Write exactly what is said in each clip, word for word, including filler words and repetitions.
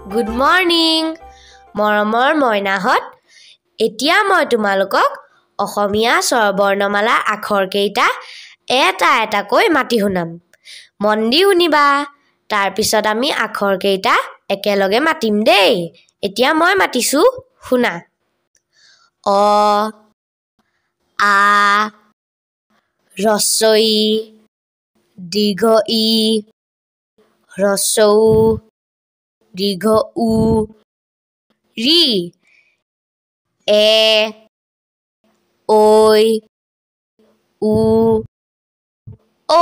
Good morning, মৰমৰ মইনাহত। এতিয়া মই তোমালোকক অসমীয়া স্বৰবৰ্ণমালা আখৰ কেইটা এটা এটাকৈ মাতি শুনাম। মন দি শুনিবা। তাৰ পিছত আমি আখৰ কেইটা একেলগে মাতিম দেই। এতিয়া মই মাতিছো শুনা। অ আ ৰস্বই দীৰ্ঘ ই ৰস্বউ দীৰ্ঘ উ ৰি এ ঐ উ ঔ।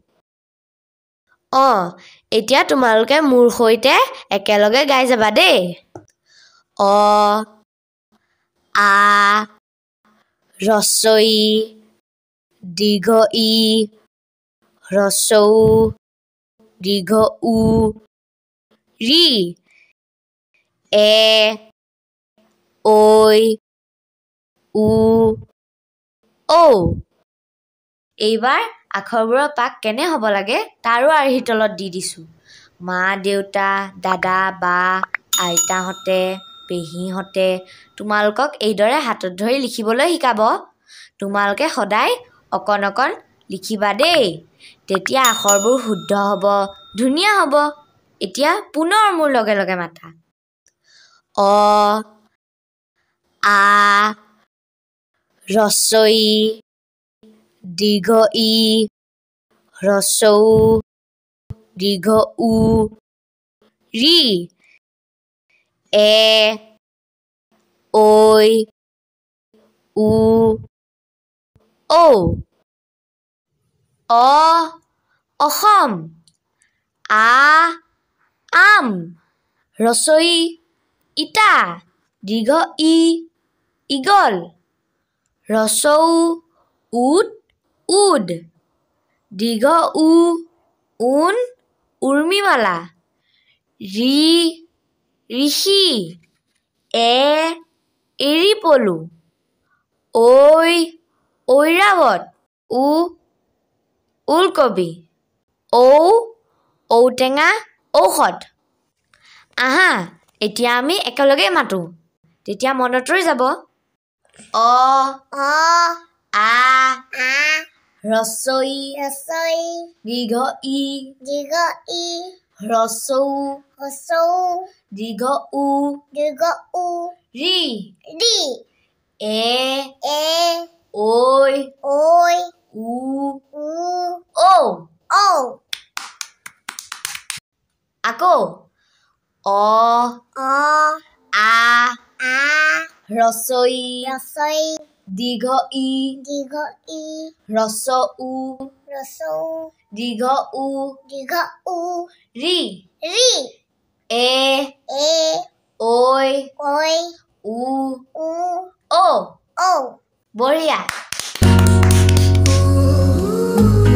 অ এতিয়া তোমালোকে মোৰ সৈতে একেলগে গাই যাবা দেই। অ আ ৰস্বই দীৰ্ঘ ই ৰস্বউ দীৰ্ঘ উ ৰি এ ঐ উ ঔ। এইবাৰ আখৰবোৰৰ পাক কেনে হ'ব লাগে তাৰো আৰ্হি তলত দি দিছোঁ। মা দেউতা দাদা বা আইতাহঁতে পেহীহঁতে তোমালোকক এইদৰে হাতত ধৰি লিখিবলৈ শিকাব। তোমালোকে সদায় অকণ অকণ লিখিবা দেই। তেতিয়া আখৰবোৰ শুদ্ধ হ'ব, ধুনীয়া হ'ব। এতিয়া পুনৰ মোৰ লগে লগে মাতা। অ আ ৰস্বই দীৰ্ঘ ই ৰস্বউ দীৰ্ঘ উ ৰি এ ঐ উ ঔ। অ অসম। আ আম ৰস্বই ইটা দীৰ্ঘ ই ঈগল ৰস্বউ উট উদ দীৰ্ঘ উ ঊণ উৰ্মিমালা ৰি ঋষি এ এৰি পলু ঐ ঐৰাৱত উ ওলকবি ঔ ঔটেঙা ঔষধ। আহা এতিয়া আমি একেলগে মাতো, তেতিয়া মনত ৰৈ যাব। অ অ আ আ ৰস্বই ৰস্বই দীৰ্ঘ ই দীৰ্ঘ ই ৰস্বউ ৰস্বউ দীৰ্ঘ উ দীৰ্ঘ উ ৰি ৰি এ এ ঐ ঐ উ উ ঔ। ঔ। আকৌ অ অ আ আ ৰস্বই ৰস্বই দীৰ্ঘ ই দীৰ্ঘ ই ৰস্বউ ৰস্বউ দীৰ্ঘ উ দীৰ্ঘ উ ৰি ৰি এ এ ঐ ঐ উ উ ঔ। ঔ। বঢ়িয়া।